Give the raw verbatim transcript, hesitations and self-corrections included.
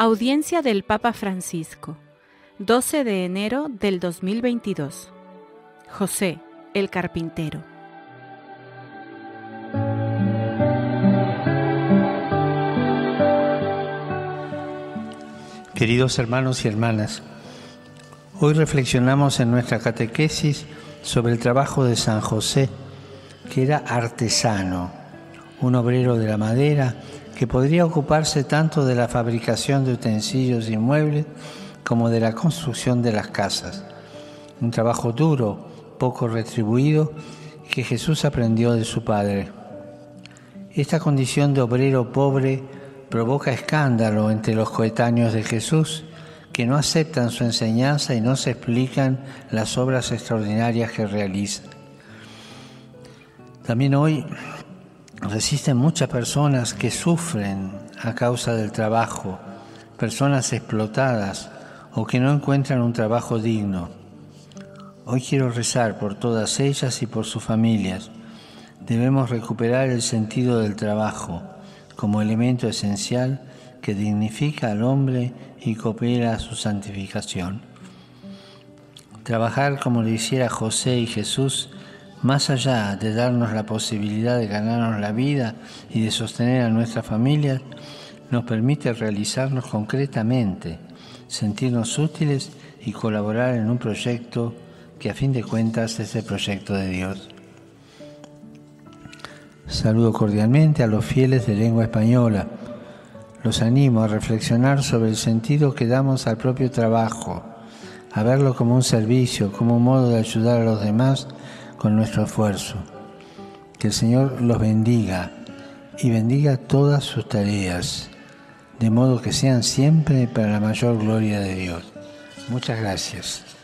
Audiencia del Papa Francisco, doce de enero del dos mil veintidós. José, el carpintero. Queridos hermanos y hermanas, hoy reflexionamos en nuestra catequesis sobre el trabajo de San José, que era artesano, un obrero de la madera que podría ocuparse tanto de la fabricación de utensilios y muebles como de la construcción de las casas. Un trabajo duro, poco retribuido, que Jesús aprendió de su padre. Esta condición de obrero pobre provoca escándalo entre los coetáneos de Jesús, que no aceptan su enseñanza y no se explican las obras extraordinarias que realiza. También hoy existen muchas personas que sufren a causa del trabajo, personas explotadas o que no encuentran un trabajo digno. Hoy quiero rezar por todas ellas y por sus familias. Debemos recuperar el sentido del trabajo como elemento esencial que dignifica al hombre y coopera a su santificación. Trabajar como lo hiciera José y Jesús, más allá de darnos la posibilidad de ganarnos la vida y de sostener a nuestras familias, nos permite realizarnos concretamente, sentirnos útiles y colaborar en un proyecto que a fin de cuentas es el proyecto de Dios. Saludo cordialmente a los fieles de lengua española. Los animo a reflexionar sobre el sentido que damos al propio trabajo, a verlo como un servicio, como un modo de ayudar a los demás con nuestro esfuerzo. Que el Señor los bendiga y bendiga todas sus tareas, de modo que sean siempre para la mayor gloria de Dios. Muchas gracias.